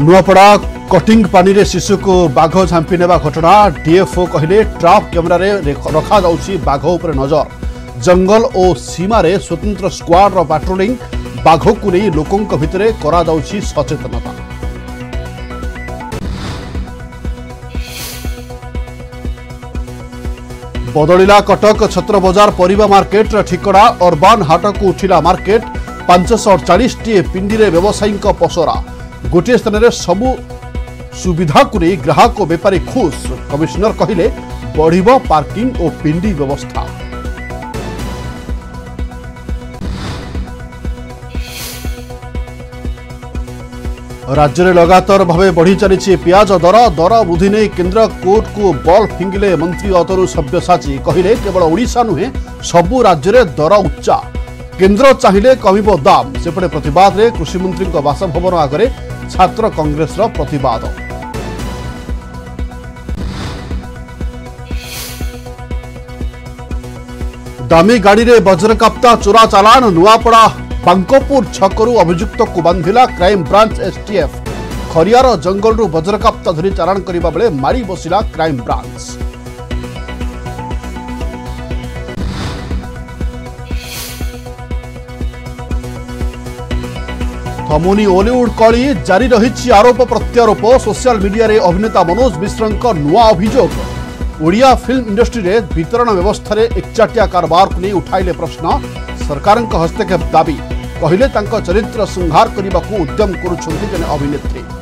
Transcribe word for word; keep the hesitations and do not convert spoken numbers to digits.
Nuapada cutting पानी रे शिशु को बाघ झांपी नेबा घटना डीएफओ कहले ट्राप कैमेरा रे रखा जाउछि बाघ उपर नजर। जंगल और सीमा रे स्वतंत्र स्क्वाड रो पेट्रोलिंग बाघ को नहीं लोकों भितरे करा जाउछि सचेतनता। बदलिला कटक छत्र बजार परिबा मार्केट ठिकड़ा अर्बान हाट को उठिला मार्केट पांच सौ अड़चाश टी पिंडी रे व्यवसायी पसरा गोटे स्थान में सबु सुविधा को नहीं ग्राहक और बेपारी खुश। कमिश्नर कहले बढ़िबो पार्किंग और पिंडी व्यवस्था। राज्य में लगातार भाव बढ़ी चली पियाज दर दर वृद्धि नहीं केन्द्र कोर्ट को बल फिंगिले मंत्री अतरु सब्यसाची कहले केवल ओडिशा नुहे सबु राज्य में दर उच्चा केन्द्र चाहिए कमिबो दाम। सेपटे प्रतिवाद रे कृषि मंत्री बासभवन आगे छात्र कांग्रेस रो प्रतिवाद। दामी गाड़ी रे वज्रकाप्ता चोरा चालान नुआपड़ा बांकोपुर छकरू अभियुक्त को बांधिला क्राइम ब्रांच एसटीएफ। खरियार जंगल रु वज्रकाप्ता धरी चालान करिबा बेले मारी बसिला क्राइम ब्रांच। थमुनी ओलीवुड कली जारी रही आरोप प्रत्यारोप। सोशल मीडिया रे अभिनेता मनोज मिश्र नुआ अभियोग। ओडिया फिल्म इंडस्ट्री रे वितरण व्यवस्था रे एकचाटिया कारबार को नहीं उठाइले प्रश्न। सरकार हस्तक्षेप दाबी कहले चरित्र संहार करने को उद्यम करुछंती जने अभिनेत्री।